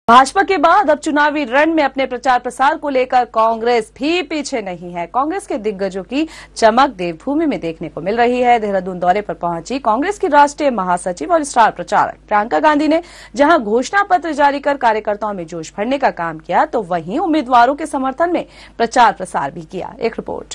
भाजपा के बाद अब चुनावी रण में अपने प्रचार प्रसार को लेकर कांग्रेस भी पीछे नहीं है। कांग्रेस के दिग्गजों की चमक देवभूमि में देखने को मिल रही है। देहरादून दौरे पर पहुंची कांग्रेस की राष्ट्रीय महासचिव और स्टार प्रचारक प्रियंका गांधी ने जहां घोषणा पत्र जारी कर कार्यकर्ताओं में जोश भरने का काम किया, तो वहीं उम्मीदवारों के समर्थन में प्रचार प्रसार भी किया। एक रिपोर्ट।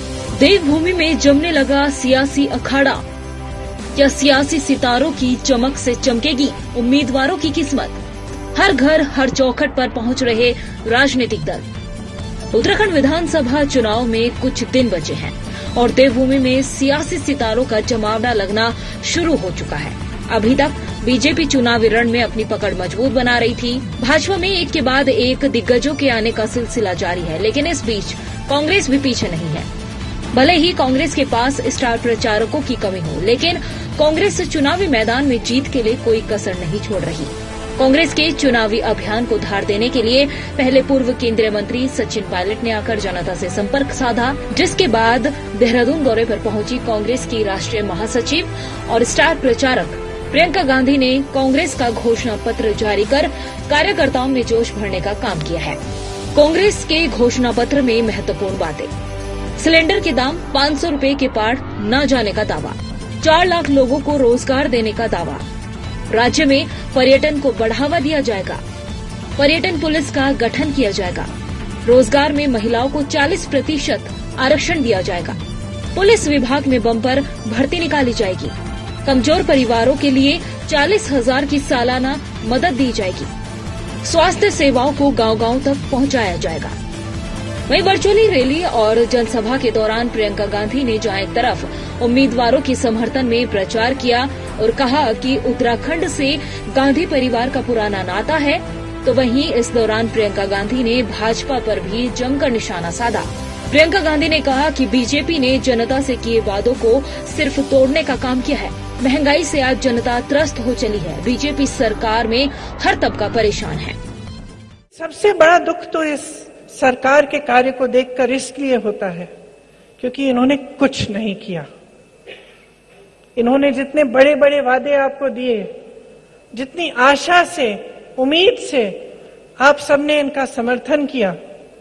देवभूमि में जमने लगा सियासी अखाड़ा। क्या सियासी सितारों की चमक से चमकेगी उम्मीदवारों की किस्मत? हर घर हर चौखट पर पहुंच रहे राजनीतिक दल। उत्तराखंड विधानसभा चुनाव में कुछ दिन बचे हैं और देवभूमि में सियासी सितारों का जमावड़ा लगना शुरू हो चुका है। अभी तक बीजेपी चुनावी रण में अपनी पकड़ मजबूत बना रही थी। भाजपा में एक के बाद एक दिग्गजों के आने का सिलसिला जारी है, लेकिन इस बीच कांग्रेस भी पीछे नहीं है। भले ही कांग्रेस के पास स्टार प्रचारकों की कमी हो, लेकिन कांग्रेस चुनावी मैदान में जीत के लिए कोई कसर नहीं छोड़ रही। कांग्रेस के चुनावी अभियान को धार देने के लिए पहले पूर्व केंद्रीय मंत्री सचिन पायलट ने आकर जनता से संपर्क साधा, जिसके बाद देहरादून दौरे पर पहुंची कांग्रेस की राष्ट्रीय महासचिव और स्टार प्रचारक प्रियंका गांधी ने कांग्रेस का घोषणा पत्र जारी कर कार्यकर्ताओं में जोश भरने का काम किया है। कांग्रेस के घोषणा पत्र में महत्वपूर्ण बातें: सिलेंडर के दाम 500 रुपए के पार न जाने का दावा, 4 लाख लोगों को रोजगार देने का दावा, राज्य में पर्यटन को बढ़ावा दिया जाएगा, पर्यटन पुलिस का गठन किया जाएगा, रोजगार में महिलाओं को 40% आरक्षण दिया जाएगा, पुलिस विभाग में बम्पर भर्ती निकाली जाएगी, कमजोर परिवारों के लिए 40,000 की सालाना मदद दी जाएगी, स्वास्थ्य सेवाओं को गांव-गांव तक पहुंचाया जाएगा। वहीं वर्चुअली रैली और जनसभा के दौरान प्रियंका गांधी ने जहां एक तरफ उम्मीदवारों के समर्थन में प्रचार किया और कहा कि उत्तराखंड से गांधी परिवार का पुराना नाता है, तो वहीं इस दौरान प्रियंका गांधी ने भाजपा पर भी जमकर निशाना साधा। प्रियंका गांधी ने कहा कि बीजेपी ने जनता से किए वादों को सिर्फ तोड़ने का काम किया है। महंगाई से आज जनता त्रस्त हो चली है। बीजेपी सरकार में हर तबका परेशान है। सबसे बड़ा दुख तो इस सरकार के कार्य को देखकर इसलिए होता है क्योंकि इन्होंने कुछ नहीं किया। इन्होंने जितने बड़े बड़े वादे आपको दिए, जितनी आशा से, उम्मीद से आप सबने इनका समर्थन किया,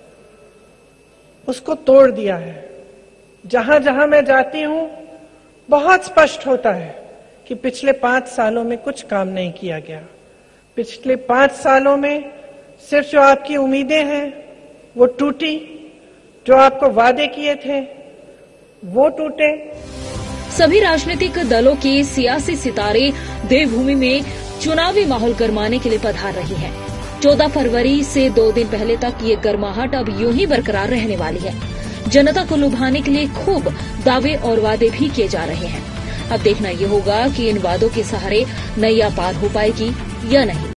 उसको तोड़ दिया है। जहां जहां मैं जाती हूं बहुत स्पष्ट होता है कि पिछले 5 सालों में कुछ काम नहीं किया गया। पिछले 5 सालों में सिर्फ जो आपकी उम्मीदें हैं वो टूटी, जो आपको वादे किए थे वो टूटे। सभी राजनीतिक दलों के सियासी सितारे देवभूमि में चुनावी माहौल गरमाने के लिए पधार रही हैं। 14 फरवरी से 2 दिन पहले तक ये गर्माहट अब यूं ही बरकरार रहने वाली है। जनता को लुभाने के लिए खूब दावे और वादे भी किए जा रहे हैं। अब देखना ये होगा कि इन वादों के सहारे नैया पार हो पाएगी या नहीं।